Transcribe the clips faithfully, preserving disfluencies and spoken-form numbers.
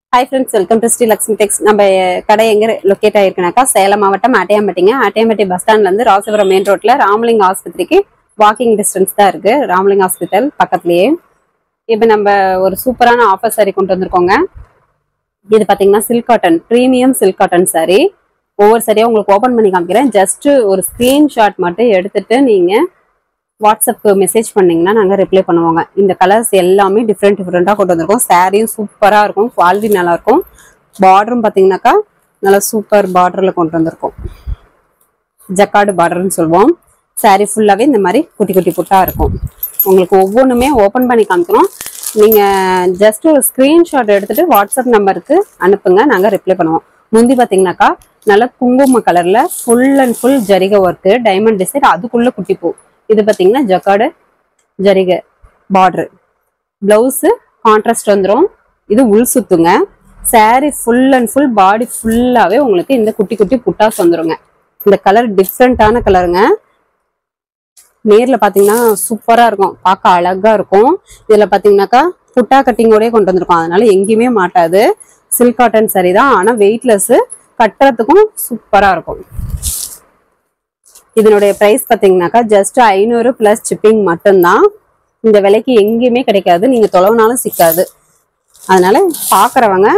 Hi friends, welcome to Sri Lakshmi Tex. நம்ம கடை எங்க லொகேட் ஆயிருக்குனாக்கா சேலம் மாவட்டம் ஆட்டையாம்பட்டிங்க. ஆட்டையாம்பட்டி பஸ் ஸ்டாண்ட்ல இருந்து ராசிபுரம் மெயின் ரோட்ல ராமலிங்க ஆஸ்பத்திரிக்கு வாக்கிங் டிஸ்டன்ஸ் தான் இருக்கு. ராமலிங்க ஹாஸ்பிட்டல் பக்கத்துலயே. இப்போ நம்ம ஒரு சூப்பரான ஆஃபர் சாரி கொண்டு வந்திருக்கோங்க. இது பாத்தீங்கன்னா silk cotton, premium silk cotton sari. ஒவ்வொரு சாரியா உங்களுக்கு ஓபன் பண்ணி காமிக்கிறேன். ஜஸ்ட் ஒரு ஸ்கிரீன்ஷாட் மட்டும் எடுத்துட்டு நீங்க வாட்ஸ்அப்க்கு மெசேஜ் பண்ணீங்கன்னா நாங்கள் ரிப்ளை பண்ணுவோங்க. இந்த கலர்ஸ் எல்லாமே டிஃப்ரெண்ட் டிஃப்ரெண்ட்டாக கொண்டு வந்திருக்கோம். சாரியும் சூப்பராக இருக்கும், குவாலிட்டி நல்லா இருக்கும். பார்டரும் பார்த்தீங்கன்னாக்கா நல்லா சூப்பர் பார்டரில் கொண்டு வந்திருக்கோம். ஜக்கார்டு பார்டர்னு சொல்லுவோம். சாரி ஃபுல்லாகவே இந்த மாதிரி குட்டி குட்டி புட்டாக இருக்கும். உங்களுக்கு ஒவ்வொன்றுமே ஓப்பன் பண்ணி காமிக்கணும். நீங்கள் ஜஸ்ட் ஒரு ஸ்க்ரீன்ஷாட் எடுத்துகிட்டு வாட்ஸ்அப் நம்பருக்கு அனுப்புங்க, நாங்கள் ரிப்ளை பண்ணுவோம். முந்தி பார்த்தீங்கன்னாக்கா நல்லா குங்கும கலரில் ஃபுல் அண்ட் ஃபுல் ஜரிகை ஒர்க்கு, டைமண்ட் டிசைன், அதுக்குள்ளே குட்டி பூ. இது பார்த்தீங்கன்னா ஜக்கார்டு ஜரிகை பார்டர். பிளவுஸு கான்ட்ராஸ்ட் வந்துடும். இது உள் சுத்துங்க. Sari full and full body ஃபுல்லாகவே உங்களுக்கு இந்த குட்டி குட்டி புட்டாஸ் வந்துருங்க. இந்த கலர் டிஃப்ரெண்டான கலருங்க. நேரில் பார்த்தீங்கன்னா சூப்பராக இருக்கும், பார்க்க அழகாக இருக்கும். இதில் பார்த்தீங்கன்னாக்கா புட்டா கட்டிங்கோடய கொண்டு வந்திருக்கோம், அதனால எங்கேயுமே மாட்டாது. சில்க் காட்டன் சாரி தான், ஆனால் வெயிட்லெஸ்ஸு, கட்டுறதுக்கும் சூப்பராக இருக்கும். இதனுடைய பிரைஸ் பார்த்தீங்கன்னாக்கா ஜஸ்ட் ஐநூறு பிளஸ் ஷிப்பிங் மட்டும்தான். இந்த விலைக்கு எங்கேயுமே கிடைக்காது, நீங்க தொலைவுனாலும் சிக்காது. அதனால பாக்குறவங்க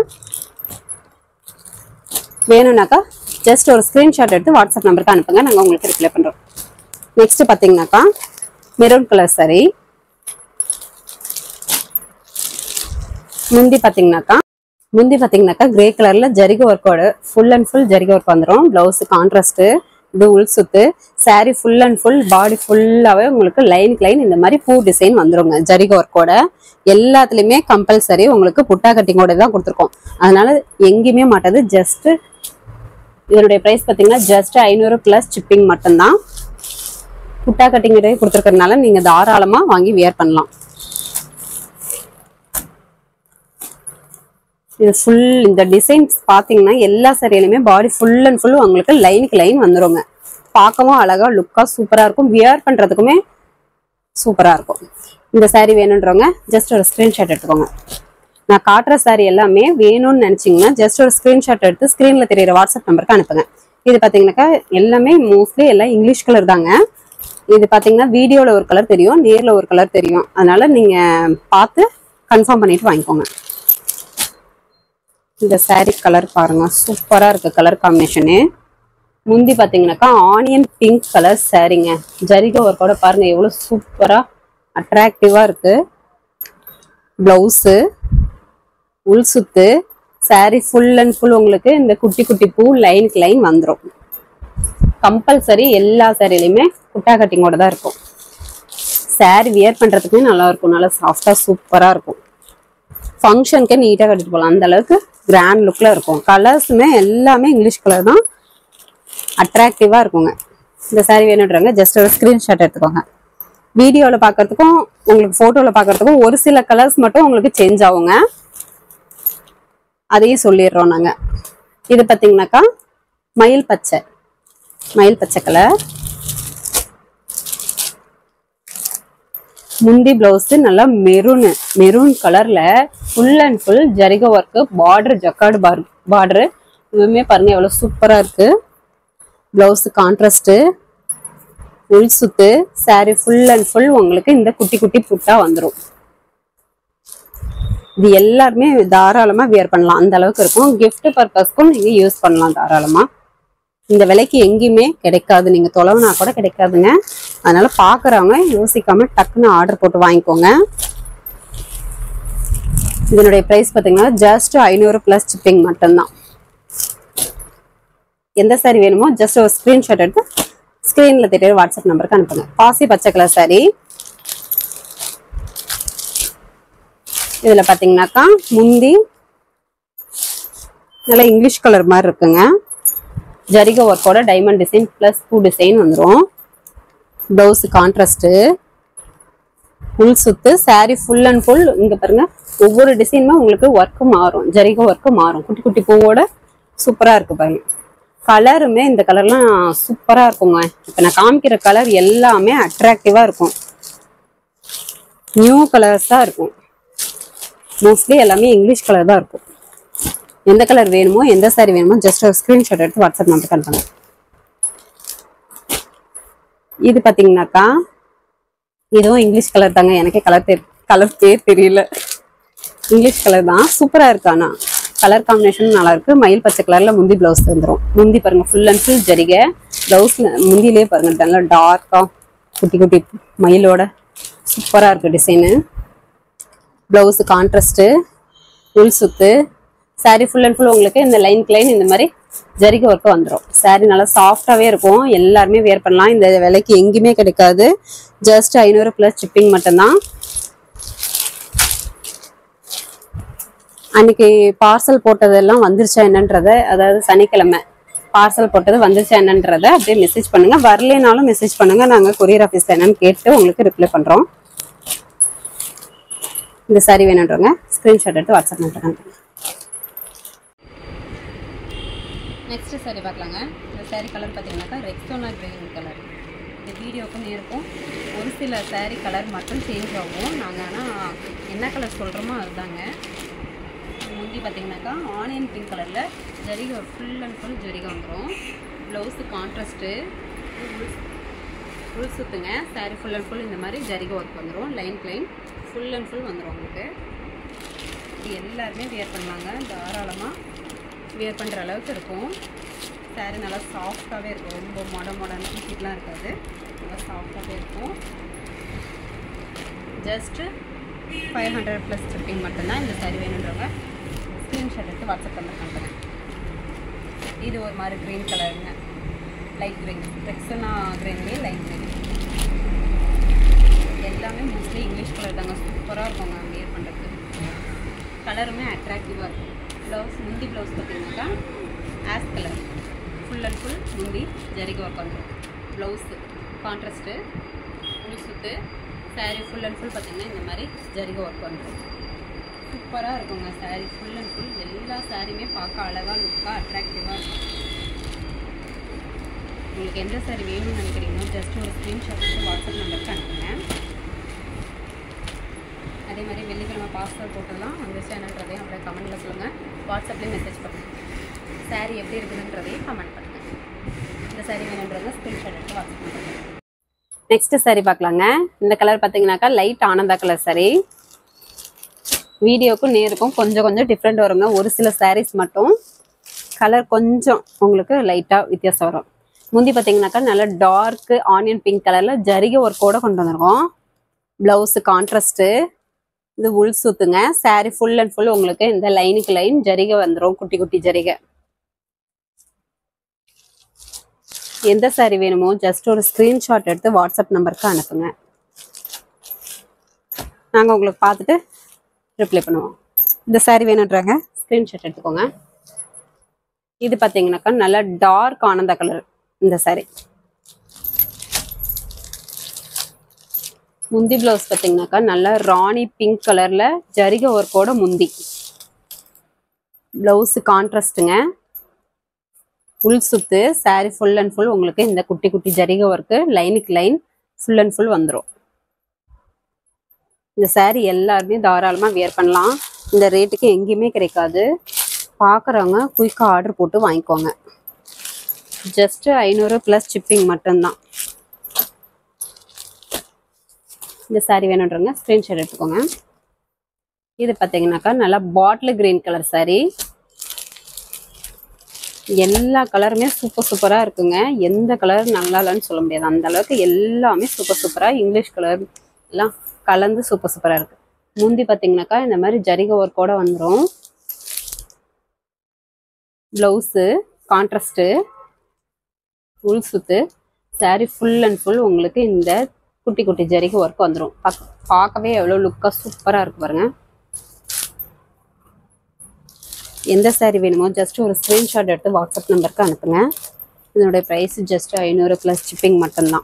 வேணும்னாக்கா ஜஸ்ட் ஒரு ஸ்கிரீன்ஷாட் எடுத்து வாட்ஸ்அப் நம்பருக்கு அனுப்புங்க, நாங்கள் உங்களுக்கு ரிப்ளை பண்றோம். நெக்ஸ்ட் பார்த்தீங்கன்னாக்கா மெரூன் கலர் சாரி. முந்தி பார்த்தீங்கன்னாக்கா முந்தி பார்த்தீங்கன்னாக்கா கிரே கலர்ல ஜரிகை ஒர்க்கோட ஃபுல் அண்ட் ஃபுல் ஜரிகை ஒர்க் வந்துடும். பிளவுஸ் கான்ட்ராஸ்ட், இது உள் சுத்து. Sari full and full body ஃபுல்லாவே உங்களுக்கு லைனுக்கு லைன் இந்த மாதிரி பூ டிசைன் வந்துருங்க. ஜரிகை ஒர்க்கோட எல்லாத்துலயுமே கம்பல்சரி உங்களுக்கு புட்டா கட்டிங்கோட தான் கொடுத்துருக்கோம், அதனால எங்கேயுமே மாட்டாது. ஜஸ்ட் இதனுடைய பிரைஸ் பார்த்தீங்கன்னா ஜஸ்ட் ஐநூறு பிளஸ் ஷிப்பிங் மட்டும்தான். புட்டா கட்டிங்கோட கொடுத்துருக்கறதுனால நீங்க தாராளமா வாங்கி வியர் பண்ணலாம். இது ஃபுல் இந்த டிசைன்ஸ் பார்த்தீங்கன்னா எல்லா சாரியிலுமே பாடி ஃபுல் அண்ட் ஃபுல் உங்களுக்கு லைனுக்கு லைன் வந்துருங்க. பார்க்கவும் அழகா லுக்கா சூப்பரா இருக்கும், வியர் பண்றதுக்குமே சூப்பரா இருக்கும். இந்த சாரி வேணுன்றவங்க ஜஸ்ட் ஒரு ஸ்கிரீன்ஷாட் எடுத்துக்கோங்க. நான் காட்டுற சாரி எல்லாமே வேணும்னு நினைச்சீங்கன்னா ஜஸ்ட் ஒரு ஸ்கிரீன்ஷாட் எடுத்து ஸ்கிரீன்ல தெரியுற வாட்ஸ்அப் நம்பருக்கு அனுப்புங்க. இது பாத்தீங்கன்னாக்கா எல்லாமே மோஸ்ட்லி எல்லாம் இங்கிலீஷ் கலர் தாங்க. இது பாத்தீங்கன்னா வீடியோல ஒரு கலர் தெரியும், நேர்ல ஒரு கலர் தெரியும், அதனால நீங்க பார்த்து கன்ஃபார்ம் பண்ணிட்டு வாங்கிக்கோங்க. இந்த சாரி கலர் பாருங்க, சூப்பரா இருக்கு கலர் காம்பினேஷனு. முந்தி பாத்தீங்கன்னாக்கா ஆனியன் பிங்க் கலர் சாரிங்க. ஜரிகை ஒர்க்கோட பாருங்க எவ்வளவு சூப்பரா அட்ராக்டிவா இருக்கு. பிளவுஸு உள் சுத்து, சாரி ஃபுல் அண்ட் ஃபுல் உங்களுக்கு இந்த குட்டி குட்டி பூ லைனுக்கு லைன் வந்துடும். கம்பல்சரி எல்லா சாரிலையுமே குட்டா கட்டிங்கோட தான் இருக்கும். சாரி வியர் பண்றதுக்குமே நல்லா இருக்கும், நல்லா சாஃப்டா சூப்பரா இருக்கும். ஃபங்க்ஷனுக்கே நீட்டாக கட்டிட்டு போகலாம், அந்த அளவுக்கு கிராண்ட் லுக்ல இருக்கும். கலர்ஸுமே எல்லாமே இங்கிலீஷ் கலர் தான், அட்ராக்டிவா இருக்குங்க. இந்த சாரி வேணுன்றவங்க ஜஸ்ட் ஒரு ஸ்கிரீன்ஷாட் எடுத்துக்கோங்க. வீடியோவில் பார்க்கறதுக்கும் உங்களுக்கு ஃபோட்டோவில் பார்க்கறதுக்கும் ஒரு சில கலர்ஸ் மட்டும் உங்களுக்கு சேஞ்ச் ஆகுங்க, அதையும் சொல்லிடுறோம் நாங்கள். இது பார்த்தீங்கன்னாக்கா மயில் பச்சை, மயில் பச்சை கலர். முந்தி பிளவுஸ் நல்லா மெரூனு, மெரூன் கலர்ல ஃபுல் அண்ட் ஃபுல் ஜரிகை ஒர்க்கு, பார்டர் ஜக்கார்டு பார் பார்டரு. இதுவுமே பாருங்க எவ்வளவு சூப்பரா இருக்கு. பிளவுஸ் கான்ட்ராஸ்ட், உள் சுத்து, சாரி ஃபுல் அண்ட் ஃபுல் உங்களுக்கு இந்த குட்டி குட்டி புட்டா வந்துடும். இது எல்லாருமே தாராளமா வியர் பண்ணலாம், அந்த அளவுக்கு இருக்கும். கிஃப்ட் பர்பஸ்க்கும் நீங்க யூஸ் பண்ணலாம் தாராளமா. இந்த விலைக்கு எங்கேயுமே கிடைக்காது, நீங்க தொலைவுனா கூட கிடைக்காதுங்க. அதனால பாக்குறவங்க யோசிக்காம டக்குன்னு ஆர்டர் போட்டு வாங்கிக்கோங்க. இதனுடைய பிரைஸ் பார்த்தீங்கன்னா ஜஸ்ட் ஐநூறு பிளஸ் ஷிப்பிங் மட்டும்தான். எந்த சாரி வேணுமோ ஜஸ்ட் ஒரு ஸ்கிரீன்ஷாட் எடுத்து ஸ்கிரீன்ல தெரியுற வாட்ஸ்அப் நம்பருக்கு அனுப்புங்க. பாசி பச்சை கலர் சாரி. இதுல பாத்தீங்கன்னாக்கா முந்தி நல்லா இங்கிலீஷ் கலர் மாதிரி இருக்குங்க. ஜரிகை ஒர்க்கோட டைமண்ட் டிசைன் பிளஸ் பூ டிசைன் வந்துடும். பிளவுஸ் கான்ட்ராஸ்ட், உள் சுத்து, சாரி ஃபுல் அண்ட் ஃபுல் இங்க பாருங்க ஒவ்வொரு டிசைனுமே உங்களுக்கு ஒர்க்கு மாறும், ஜரிகை ஒர்க்கு மாறும். குட்டி குட்டி பூவோட சூப்பரா இருக்கு பாருங்க. கலருமே இந்த கலர்லாம் சூப்பரா இருக்குங்க. இப்ப நான் காமிக்கிற கலர் எல்லாமே அட்ராக்டிவா இருக்கும், நியூ கலர்ஸா இருக்கும். மோஸ்ட்லி எல்லாமே இங்கிலீஷ் கலர் தான் இருக்கும். எந்த கலர் வேணுமோ எந்த சாரி வேணுமோ ஜஸ்ட் ஒரு ஸ்கிரீன்ஷாட் எடுத்து வாட்ஸ்அப் நம்பருக்கு அனுப்புங்க. இது பாத்தீங்கன்னாக்கா இதுவும் இங்கிலீஷ் கலர் தாங்க. எனக்கே கலர் பேர் கலர் பேர் தெரியல. இங்கிலீஷ் கலர் தான். சூப்பரா இருக்கு. ஆனா கலர் காம்பினேஷன் நல்லா இருக்கு. மயில் பச்சை கலர்ல முந்தி பிளவுஸ் வந்துடும். முந்தி பாருங்க ஃபுல் அண்ட் ஃபுல் ஜரிகை. பிளவுஸ்ல முந்திலே பாருங்க நல்லா டார்க்கா குட்டி குட்டி மயிலோட சூப்பரா இருக்கு டிசைனு. பிளவுஸ் கான்ட்ராஸ்ட், உள் சுத்து. சாரி ஃபுல் அண்ட் ஃபுல் உங்களுக்கு இந்த லைன் லைன் இந்த மாதிரி ஜரிகை ஒர்க்கு வந்துடும். சாரி நல்லா சாஃப்டாவே இருக்கும். எல்லாருமே வேர் பண்ணலாம். இந்த விலைக்கு எங்கேயுமே கிடைக்காது. ஜஸ்ட் ஐநூறு பிளஸ் ஷிப்பிங் மட்டும்தான். அன்னைக்கு பார்சல் போட்டதெல்லாம் வந்துருச்சா என்னன்றத, அதாவது சனிக்கிழமை பார்சல் போட்டது வந்துருச்சா என்னன்றத அப்படியே மெசேஜ் பண்ணுங்க. வரலைனாலும் மெசேஜ் பண்ணுங்க. நாங்கள் கொரியர் ஆஃபீஸ் என்னன்னு கேட்டு உங்களுக்கு ரிப்ளை பண்றோம். இந்த சாரி வேணுன்றவங்க ஸ்கிரீன்ஷாட் எடுத்து வாட்ஸ்அப் பண்ணுறேன். நெக்ஸ்ட் சாரி பார்க்கலாங்க. இந்த சாரி கலர் பார்த்தீங்கன்னாக்கா ரெக்ஸோனா கிரீன் கலர். இந்த வீடியோக்கும் நேருக்கும் ஒரு சில சாரி கலர் மட்டும் சேஞ்ச் ஆகும். நாங்கள் ஆனால் என்ன கலர் சொல்கிறோமோ அதுதாங்க. முந்தி பார்த்தீங்கன்னாக்கா ஆனியன் பிங்க் கலரில் ஜரிகை ஃபுல் அண்ட் ஃபுல் ஜரிகை வந்துடும். ப்ளவுஸு கான்ட்ராஸ்ட்டு, ஃபுல் சுற்றுங்க. சாரி ஃபுல் அண்ட் ஃபுல் இந்த மாதிரி ஜரிகை ஒர்க் வந்துடும். Line line full and full வந்துடும் உங்களுக்கு. இது எல்லாருமே வியர் பண்ணுவாங்க. தாராளமாக வியர் பண்ணுற அளவுக்கு இருக்கும். சாரி நல்லா சாஃப்டாகவே இருக்கும். ரொம்ப மொட மொடன்னு ஹீட்லாம் இருக்காது. நல்லா சாஃப்டாகவே இருக்கும். Just five hundred plus shipping மட்டும்தான். இந்த சாரி வேணுன்றவங்க ஸ்க்ரீன்ஷாட் எடுத்து வாட்ஸ்அப் பண்ண காட்டுங்க. இது ஒரு மாதிரி க்ரீன் கலருங்க. Light green. ரெக்ஸோனா க்ரீன்லேயே லைட் க்ரீன். எல்லாமே மோஸ்ட்லி இங்கிலீஷ் கலர் தாங்க. சூப்பராக இருக்குங்க வியர் பண்ணுறதுக்கு. கலருமே அட்ராக்டிவாக இருக்கும். ப்ளவுஸ் முந்தி ப்ளவுஸ் பார்த்தீங்கன்னாக்கா ash colour full and full முந்தி ஜரிகை ஒர்க் வந்துடும். ப்ளவுஸு கான்ட்ராஸ்ட்டு, உள் சுத்து. சாரீ ஃபுல் அண்ட் ஃபுல் பார்த்தீங்கன்னா இந்த மாதிரி ஜரிகை ஒர்க் வந்துடும். சூப்பராக இருக்குங்க சாரீ ஃபுல் அண்ட் ஃபுல். எல்லா சாரியுமே பார்க்க அழகாக லுக்காக அட்ராக்டிவாக இருக்கும். உங்களுக்கு எந்த சாரி வேணும்னு நினைக்கிறீங்களோ ஜஸ்ட் ஒரு ஸ்க்ரீன்ஷாட் எடுத்து வாட்ஸ்அப் நம்பருக்கு அனுப்புங்க. அதே மாதிரி வெள்ளிக்கிழமை பார்சல் போட்டதெல்லாம் வந்துச்சு என்னன்றதையும் அப்படியே கமெண்ட்டில் சொல்லுங்கள். வாட்ஸ்அப்லேயும் மெசேஜ் பண்ணுங்கள். சாரீ எப்படி இருக்குதுன்றதையும் கமெண்ட் பண்ணுங்கள். இந்த சாரீ வேணுன்றதை ஸ்க்ரீன்ஷாட் எடுத்து வாட்ஸ்அப் பண்ணுங்கள். நெக்ஸ்ட் சாரீ பார்க்கலாங்க. இந்த கலர் பார்த்தீங்கன்னாக்கா லைட் ஆனந்தா கலர் சாரீ. வீடியோக்கும் நேருக்கும் கொஞ்சம் கொஞ்சம் டிஃப்ரெண்ட் வருங்க. ஒரு சில சாரீஸ் மட்டும் கலர் கொஞ்சம் உங்களுக்கு லைட்டாக வித்தியாசம் வரும். முந்தி பார்த்தீங்கன்னாக்கா நல்லா டார்க்கு ஆனியன் பிங்க் கலரில் ஜரிகை ஒர்க்கோட கொண்டு வந்துருக்கோம். ப்ளவுஸு கான்ட்ராஸ்ட்டு, இது உள் சுத்துங்க. சாரீ ஃபுல் அண்ட் ஃபுல் உங்களுக்கு இந்த லைனுக்கு லைன் ஜரிகை வந்துடும். குட்டி குட்டி ஜரிகை. எந்த சாரீ வேணுமோ ஜஸ்ட் ஒரு ஸ்க்ரீன்ஷாட் எடுத்து வாட்ஸ்அப் நம்பருக்கு அனுப்புங்க. நாங்கள் உங்களுக்கு பார்த்துட்டு ரிப்ளை பண்ணுவோம். இந்த சாரீ வேணுன்றாங்க ஸ்க்ரீன்ஷாட் எடுத்துக்கோங்க. இது பார்த்தீங்கன்னாக்கா நல்லா டார்க் ஆனந்தா கலர். இந்த சாரீ முந்தி பிளவுஸ் பார்த்தீங்கன்னாக்கா நல்லா ராணி பிங்க் கலர்ல ஜரிகை ஒர்க்கோட முந்தி. பிளவுஸ் கான்ட்ராஸ்ட்டுங்க. உள் சுத்து. சாரீ ஃபுல் அண்ட் ஃபுல் உங்களுக்கு இந்த குட்டி குட்டி ஜரிகை ஒர்க்கு லைனுக்கு லைன் ஃபுல் அண்ட் ஃபுல் வந்துடும். இந்த சாரீ எல்லாருமே தாராளமாக வியர் பண்ணலாம். இந்த ரேட்டுக்கு எங்கேயுமே கிடைக்காது. பார்க்குறவங்க குயிக்காக ஆர்டர் போட்டு வாங்கிக்கோங்க. ஜஸ்ட்டு ஐநூறு ப்ளஸ் ஷிப்பிங் மட்டும்தான். இந்த சாரீ வேணுன்றவங்க ஸ்க்ரீன்ஷாட் எடுத்துக்கோங்க. இது பார்த்தீங்கன்னாக்கா நல்லா பாட்டில் கிரீன் கலர் சாரீ. எல்லா கலருமே சூப்பர் சூப்பராக இருக்குங்க. எந்த கலர் நல்லா இல்லைன்னு சொல்ல முடியாது. அந்த அளவுக்கு எல்லாமே சூப்பர் சூப்பராக இங்கிலீஷ் கலர் எல்லாம் கலந்து சூப்பர் சூப்பராக இருக்கு. முந்தி பார்த்தீங்கன்னாக்கா இந்த மாதிரி ஜரிகை ஒர்க்கோட வந்துடும். ப்ளவுஸு கான்ட்ராஸ்ட்டு, உள் சுத்து. சாரீ ஃபுல் அண்ட் ஃபுல் உங்களுக்கு இந்த குட்டி குட்டி ஜரிகை ஒர்க் வந்துடும். பார்க்கவே எவ்வளோ லுக்காக சூப்பராக இருக்கு பாருங்க. எந்த சாரீ வேணுமோ ஜஸ்ட் ஒரு ஸ்க்ரீன்ஷாட் எடுத்து வாட்ஸ்அப் நம்பருக்கு அனுப்புங்க. இதனுடைய ப்ரைஸ் ஜஸ்ட் ஐநூறு ப்ளஸ் ஷிப்பிங் மட்டும்தான்.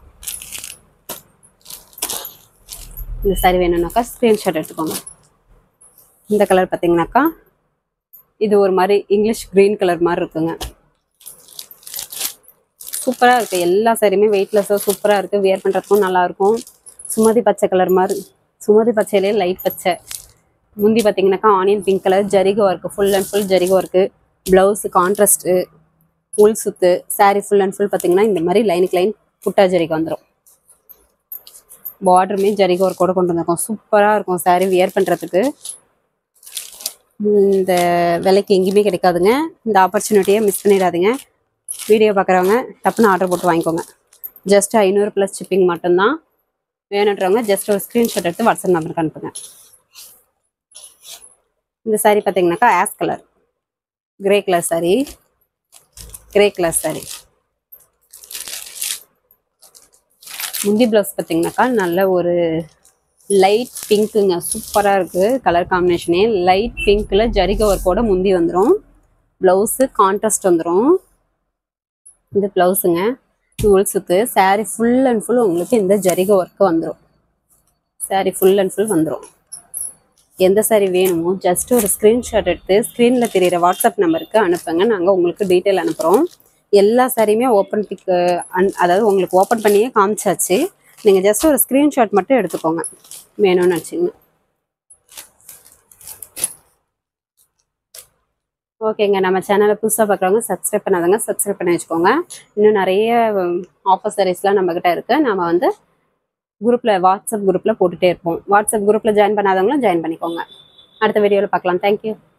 இந்த சாரீ வேணும்னாக்கா ஸ்க்ரீன்ஷாட் எடுத்துக்கோங்க. இந்த கலர் பார்த்தீங்கன்னாக்கா இது ஒரு மாதிரி இங்கிலீஷ் கிரீன் கலர் மாதிரி இருக்குங்க. சூப்பராக இருக்குது. எல்லா சாரியுமே வெயிட்லெஸ்ஸாக சூப்பராக இருக்குது. வியர் பண்ணுறதுக்கும் நல்லாயிருக்கும். சுமதி பச்சை கலர் மாதிரி, சுமதி பச்சையிலே லைட் பச்சை முந்தி பார்த்தீங்கன்னாக்கா ஆனியன் பிங்க் கலர் ஜரிகை ஒர்க்கு, ஃபுல் அண்ட் ஃபுல் ஜரிகை ஒர்க்கு, ப்ளவுஸு கான்ட்ராஸ்ட்டு, உள் சுத்து, சாரீ ஃபுல் அண்ட் ஃபுல் பார்த்தீங்கன்னா இந்த மாதிரி லைனுக்கு லைன் புட்டா ஜரிகை வந்துடும். பார்டருமே ஜரிகை ஒர்க்கோட கொண்டு வந்திருக்கோம். சூப்பராக இருக்கும் சாரீ வியர் பண்ணுறதுக்கு. இந்த விலைக்கு எங்கேயுமே கிடைக்காதுங்க. இந்த ஆப்பர்ச்சுனிட்டியை மிஸ் பண்ணிடாதீங்க. வீடியோ பார்க்குறவங்க டப்புன்னு ஆர்டர் போட்டு வாங்கிக்கோங்க. ஜஸ்ட் ஐநூறு ப்ளஸ் ஷிப்பிங் மட்டும்தான். வேணுன்றவங்க ஜஸ்ட் ஒரு ஸ்க்ரீன்ஷாட் எடுத்து வாட்ஸ்அப் நம்பருக்கு அனுப்புங்க. இந்த சாரீ பார்த்தீங்கன்னாக்கா ash colour, grey colour sari, grey colour sari. முந்தி ப்ளவுஸ் பார்த்தீங்கன்னாக்கா நல்ல ஒரு லைட் பிங்க்குங்க, சூப்பராக இருக்குது கலர் காம்பினேஷனே. லைட் பிங்க்கில் ஜரிகை ஒர்க்கோட முந்தி வந்துடும். ப்ளவுஸு கான்ட்ராஸ்ட் வந்துடும். இந்த ப்ளவுஸுங்க உள் சுத்து. சாரீ ஃபுல் அண்ட் ஃபுல் உங்களுக்கு இந்த ஜரிகை ஒர்க்கு வந்துடும். சாரீ ஃபுல் அண்ட் ஃபுல் வந்துடும். எந்த சாரீ வேணுமோ ஜஸ்ட் ஒரு ஸ்க்ரீன்ஷாட் எடுத்து ஸ்க்ரீனில் தெரிகிற வாட்ஸ்அப் நம்பருக்கு அனுப்புங்க. நாங்கள் உங்களுக்கு டீட்டெயில் அனுப்புகிறோம். எல்லா சாரியுமே ஓப்பன் பிக் அன் அதாவது உங்களுக்கு ஓப்பன் பண்ணியே காமிச்சாச்சு. நீங்கள் ஜஸ்ட் ஒரு ஸ்க்ரீன்ஷாட் மட்டும் எடுத்துக்கோங்க வேணும்னு நினச்சிங்க. ஓகேங்க. நம்ம சேனலை புதுசாக பார்க்குறவங்க சப்ஸ்கிரைப் பண்ணாதவங்க சப்ஸ்கிரைப் பண்ணி வச்சுக்கோங்க. இன்னும் நிறைய ஆஃபர் சாரீஸ்லாம் நம்மக்கிட்ட இருக்குது. நம்ம வந்து குரூப்பில் வாட்ஸ்அப் குரூப்பில் போட்டுகிட்டே இருப்போம். வாட்ஸ்அப் குரூப்பில் ஜாயின் பண்ணாதவங்களும் ஜாயின் பண்ணிக்கோங்க. அடுத்த வீடியோவில் பார்க்கலாம். தேங்க்யூ.